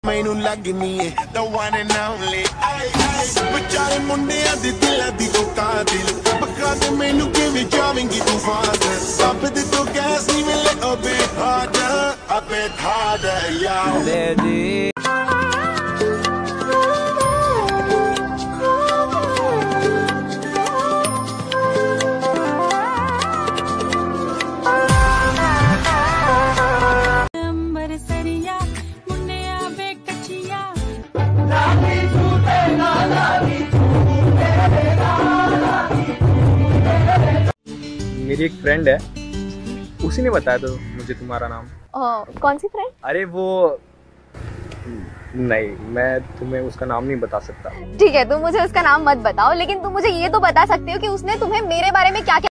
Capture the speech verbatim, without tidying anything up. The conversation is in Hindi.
मैनू लगनी है the one and only बेचारे मुंडियां दे दिलां दी तो कातिल बखा दे मैनू किवें जावेंगी तू फादर सब दे तो गैस नहीं मिले a bit harder a bit harder yo मेरी एक फ्रेंड है, उसी ने बताया तो मुझे तुम्हारा नाम। uh, कौन सी फ्रेंड? अरे वो नहीं, मैं तुम्हें उसका नाम नहीं बता सकता। ठीक है, तुम मुझे उसका नाम मत बताओ, लेकिन तुम मुझे ये तो बता सकते हो कि उसने तुम्हें मेरे बारे में क्या क्या